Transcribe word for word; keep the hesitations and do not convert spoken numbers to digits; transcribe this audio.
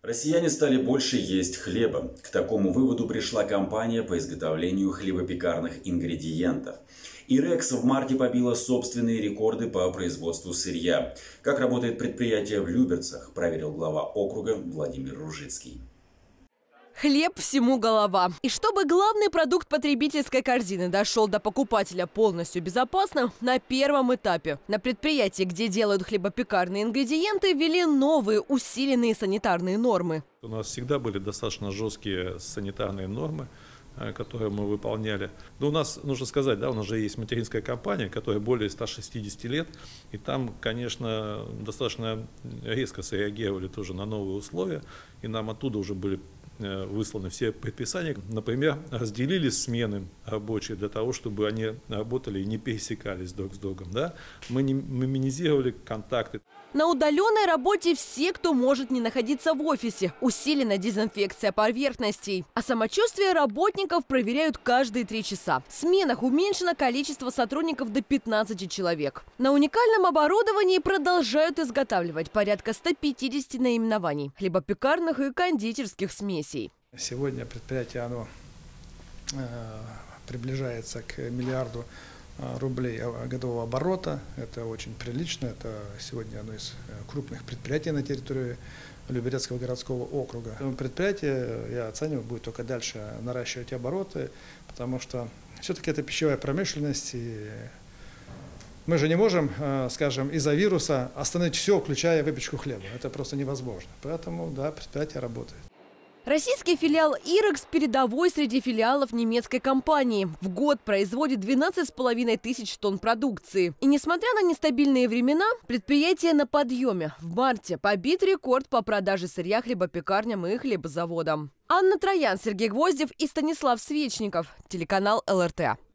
Россияне стали больше есть хлеба. К такому выводу пришла компания по изготовлению хлебопекарных ингредиентов. Ирекс в марте побила собственные рекорды по производству сырья. Как работает предприятие в Люберцах, проверил глава округа Владимир Ружицкий. Хлеб всему голова. И чтобы главный продукт потребительской корзины дошел до покупателя полностью безопасно, на первом этапе на предприятии, где делают хлебопекарные ингредиенты, ввели новые усиленные санитарные нормы. У нас всегда были достаточно жесткие санитарные нормы, которые мы выполняли. Но у нас, нужно сказать, да, у нас же есть материнская компания, которая более ста шестидесяти лет. И там, конечно, достаточно резко среагировали тоже на новые условия. И нам оттуда уже были высланы все предписания. Например, разделили смены рабочие для того, чтобы они работали и не пересекались друг с другом. Да? Мы минимизировали контакты. На удаленной работе все, кто может не находиться в офисе. Усилена дезинфекция поверхностей. А самочувствие работников проверяют каждые три часа. В сменах уменьшено количество сотрудников до пятнадцати человек. На уникальном оборудовании продолжают изготавливать порядка ста пятидесяти наименований хлебопекарных и кондитерских смесей. Сегодня предприятие оно, э, приближается к миллиарду рублей годового оборота. Это очень прилично. Это сегодня одно из крупных предприятий на территории Люберецкого городского округа. Предприятие, я оцениваю, будет только дальше наращивать обороты, потому что все-таки это пищевая промышленность. И мы же не можем, скажем, из-за вируса остановить все, включая выпечку хлеба. Это просто невозможно. Поэтому, да, предприятие работает. Российский филиал Ирекс передовой среди филиалов немецкой компании. В год производит двенадцать с половиной тысяч тонн продукции. И несмотря на нестабильные времена, предприятие на подъеме. В марте побит рекорд по продаже сырья хлебопекарням и хлебозаводам. Анна Троян, Сергей Гвоздев и Станислав Свечников. Телеканал эл эр тэ.